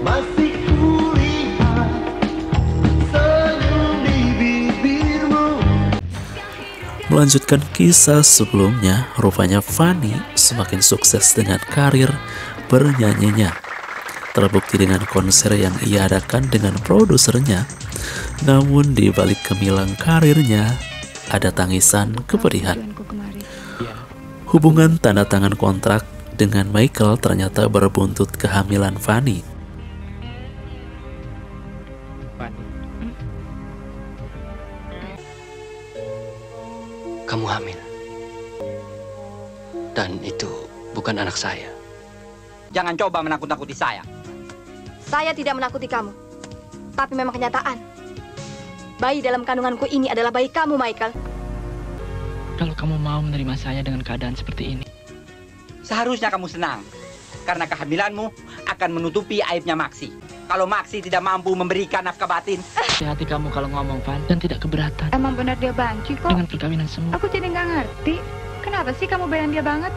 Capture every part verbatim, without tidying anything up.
Masih kulihat senyum di bibirmu. Melanjutkan kisah sebelumnya, rupanya Fanny semakin sukses dengan karir bernyanyinya. Terbukti dengan konser yang ia adakan dengan produsernya. Namun di balik gemilang karirnya, ada tangisan kepedihan. Hubungan tanda tangan kontrak dengan Michael ternyata berbuntut kehamilan Fanny. Kamu hamil. Dan itu bukan anak saya. Jangan coba menakut-nakuti saya. Saya tidak menakuti kamu. Tapi memang kenyataan. Bayi dalam kandunganku ini adalah bayi kamu, Michael. Kalau kamu mau menerima saya dengan keadaan seperti ini, Seharusnya kamu senang. Karena kehamilanmu akan menutupi aibnya Maxi. Kalau Maxi tidak mampu memberikan nafkah batin. hati kamu kalau ngomong, Van, dan tidak keberatan Emang benar dia banci kok. dengan perkawinan semua. Aku jadi nggak ngerti. Kenapa sih kamu belain dia banget?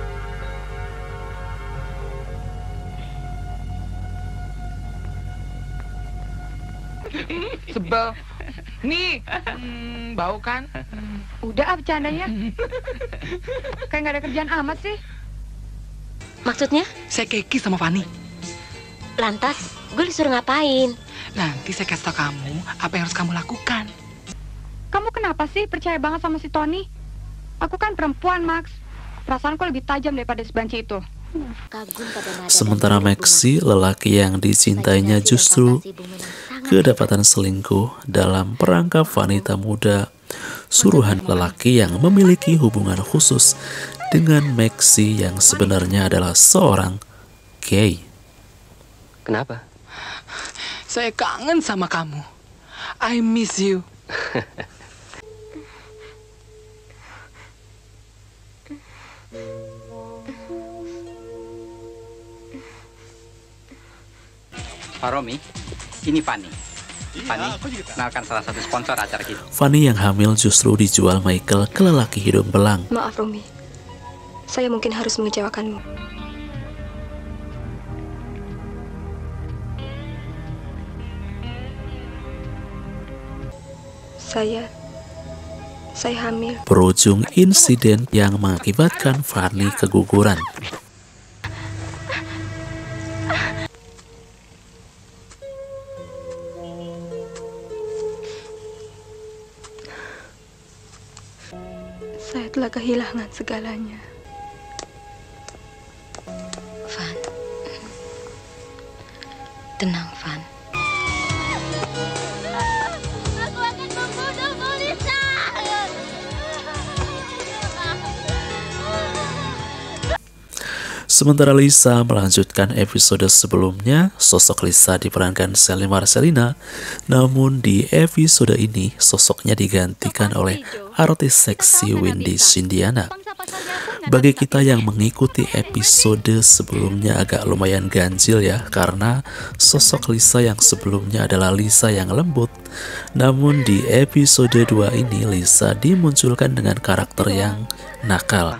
Sebel. Nih, hmm, bau kan? Udah ah bercandanya. Kayak nggak ada kerjaan amat sih. Maksudnya? Saya keki sama Fanny. Lantas, gue disuruh ngapain? Nanti saya kasih tau kamu apa yang harus kamu lakukan. Kamu kenapa sih percaya banget sama si Tony? Aku kan perempuan, Max. Perasaanku lebih tajam daripada si banci itu. Kagum pada nada Sementara dan Maxi, lelaki yang dicintainya justru kedapatan selingkuh dalam perangkap wanita muda suruhan lelaki yang memiliki hubungan khusus dengan Maxi yang sebenarnya adalah seorang gay. Kenapa? Saya kangen sama kamu. I miss you. Pak Romi, ini Fanny. Fanny, kenalkan salah satu sponsor acara kita. Fanny yang hamil justru dijual Michael ke lelaki hidung belang. Maaf, Romi. Saya mungkin harus mengecewakanmu. Saya... Saya hamil. Berujung insiden yang mengakibatkan Fanny keguguran. Saya telah kehilangan segalanya. Van. Tenang, Van. Aku akan membunuhmu, Lisa. Sementara Lisa melanjutkan episode sebelumnya, sosok Lisa diperankan Sally Marcelina. Namun di episode ini, sosoknya digantikan oleh artis seksi Wendy Cyndiana. Bagi kita yang mengikuti episode sebelumnya agak lumayan ganjil ya, karena sosok Lisa yang sebelumnya adalah Lisa yang lembut. Namun di episode dua ini, Lisa dimunculkan dengan karakter yang nakal.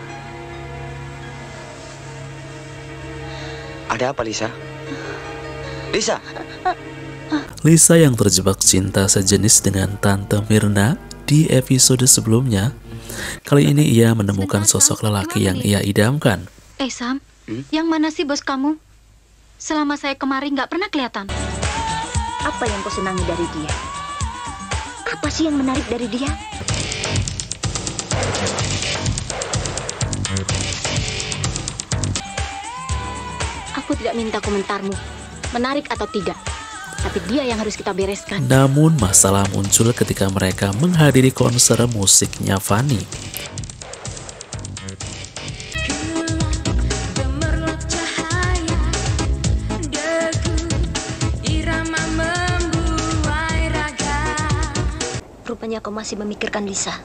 Ada apa, Lisa? Lisa? Lisa yang terjebak cinta sejenis dengan Tante Myrna di episode sebelumnya. Kali ini ia menemukan sosok lelaki yang ia idamkan. Eh, Sam, Hmm? yang mana sih bos kamu? Selama saya kemari nggak pernah kelihatan. Apa yang kau senangi dari dia? Apa sih yang menarik dari dia? Aku tidak minta komentarmu, menarik atau tidak. Tapi dia yang harus kita bereskan. Namun masalah muncul ketika mereka menghadiri konser musiknya Fanny. Rupanya kau masih memikirkan Lisa.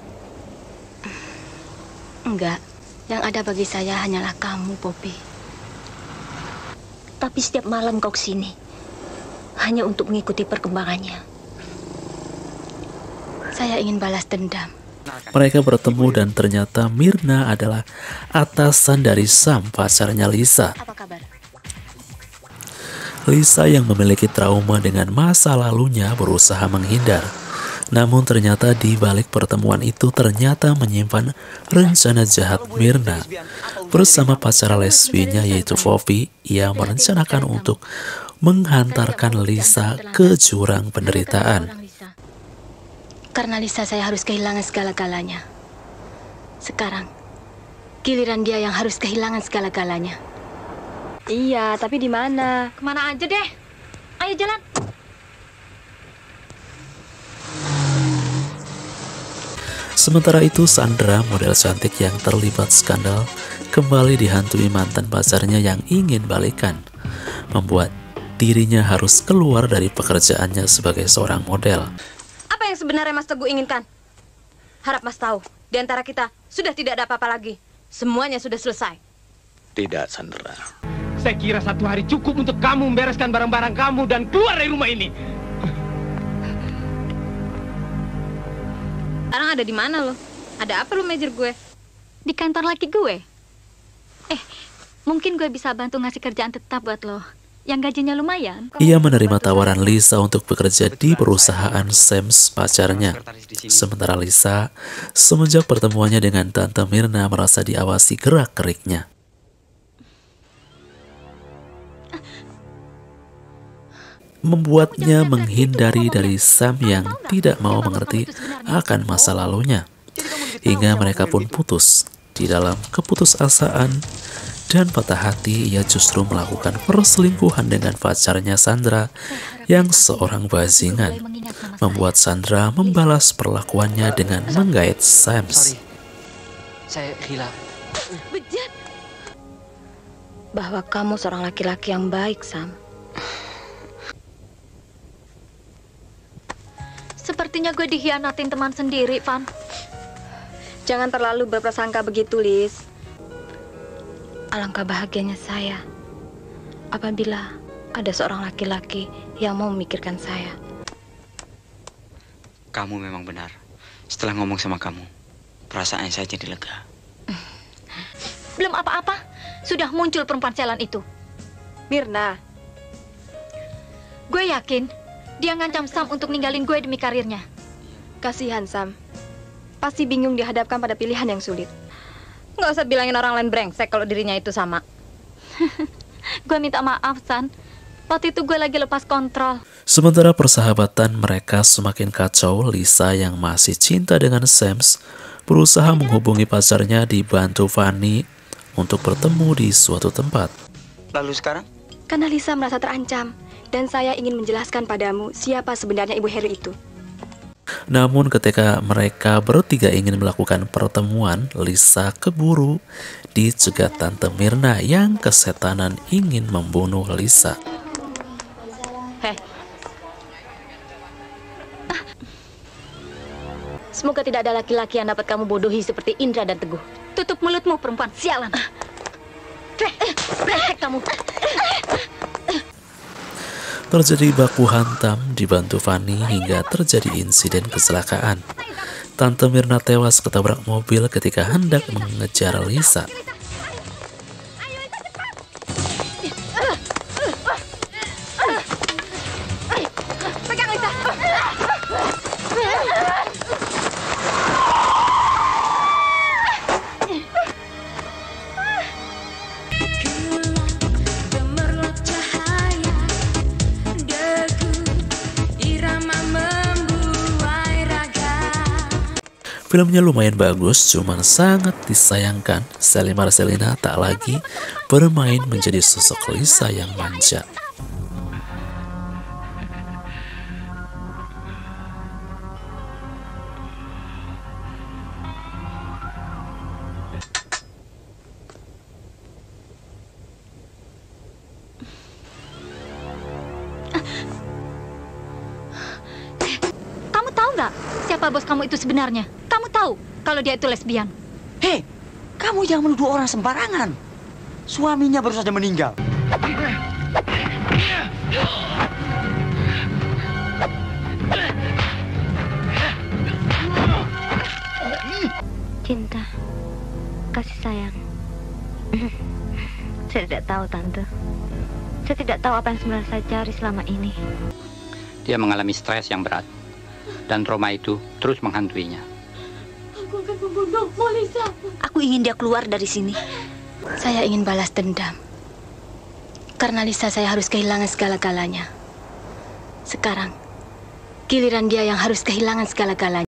Enggak, yang ada bagi saya hanyalah kamu, Poppy. Tapi setiap malam kau kesini hanya untuk mengikuti perkembangannya. Saya ingin balas dendam. Mereka bertemu dan ternyata Myrna adalah atasan dari Sam, pacarnya Lisa. Apa kabar? Lisa yang memiliki trauma dengan masa lalunya berusaha menghindar. Namun ternyata di balik pertemuan itu ternyata menyimpan rencana jahat Myrna. Bersama pacar lesbinya yaitu Poppy, ia merencanakan untuk menghantarkan Lisa ke jurang penderitaan. Karena Lisa saya harus kehilangan segala-galanya. Sekarang, giliran dia yang harus kehilangan segala-galanya. Iya, tapi di mana? Kemana aja deh. Ayo jalan. Sementara itu Sandra, model cantik yang terlibat skandal, kembali dihantui mantan pacarnya yang ingin balikan, membuat dirinya harus keluar dari pekerjaannya sebagai seorang model. Apa yang sebenarnya Mas Teguh inginkan? Harap Mas tahu, di antara kita sudah tidak ada apa-apa lagi. Semuanya sudah selesai. Tidak, Sandra. Saya kira satu hari cukup untuk kamu membereskan barang-barang kamu dan keluar dari rumah ini. Sekarang ada di mana lo? Ada apa lo mejer gue? Di kantor laki gue. Eh, mungkin gue bisa bantu ngasih kerjaan tetap buat lo. Yang gajinya lumayan. Ia menerima tawaran Lisa untuk bekerja di perusahaan Sams pacarnya. Sementara Lisa, semenjak pertemuannya dengan Tante Myrna merasa diawasi gerak-geriknya. Membuatnya menghindari dari Sam yang tidak mau mengerti akan masa lalunya. Hingga mereka pun putus. Di dalam keputusasaan dan patah hati, ia justru melakukan perselingkuhan dengan pacarnya Sandra yang seorang bajingan. Membuat Sandra membalas perlakuannya dengan menggait Sams. Saya hilaf. Bejat. Bahwa kamu seorang laki-laki yang baik, Sam. Sepertinya gue dikhianatin teman sendiri, Van. Jangan terlalu berprasangka begitu, Liz. Alangkah bahagianya saya apabila ada seorang laki-laki yang mau memikirkan saya. Kamu memang benar. Setelah ngomong sama kamu, perasaan saya jadi lega. Belum apa-apa, sudah muncul perempuan sialan itu. Myrna. Gue yakin dia ngancam Sam untuk ninggalin gue demi karirnya. Kasihan Sam. Pasti bingung dihadapkan pada pilihan yang sulit. Nggak usah bilangin orang lain brengsek kalau dirinya itu sama. Gue minta maaf, San. Waktu itu gue lagi lepas kontrol. Sementara persahabatan mereka semakin kacau, Lisa yang masih cinta dengan Sams berusaha menghubungi pacarnya dibantu Fanny untuk bertemu di suatu tempat. Lalu sekarang? Karena Lisa merasa terancam dan saya ingin menjelaskan padamu siapa sebenarnya Ibu Harry itu. Namun ketika mereka bertiga ingin melakukan pertemuan, Lisa keburu dicegat Tante Myrna yang kesetanan ingin membunuh Lisa. Heh. Semoga tidak ada laki-laki yang dapat kamu bodohi seperti Indra dan Teguh. Tutup mulutmu, perempuan sialan. Brengsek kamu. Terjadi baku hantam dibantu Fanny hingga terjadi insiden kecelakaan. Tante Myrna tewas ketabrak mobil ketika hendak mengejar Lisa. Pegang Lisa. Filmnya lumayan bagus, cuman sangat disayangkan Sally Marcelina tak lagi bermain menjadi sosok Lisa yang manja. Kamu tahu nggak siapa bos kamu itu sebenarnya? Kamu tahu kalau dia itu lesbian? Hei, kamu jangan menuduh orang sembarangan. Suaminya baru saja meninggal. Cinta, kasih sayang. Saya tidak tahu, Tante. Saya tidak tahu apa yang sebenarnya saya cari selama ini. Dia mengalami stres yang berat. Dan trauma itu terus menghantuinya. Aku akan membunuhmu, Lisa. Aku ingin dia keluar dari sini. Saya ingin balas dendam. Karena Lisa saya harus kehilangan segala-galanya. Sekarang, giliran dia yang harus kehilangan segala-galanya.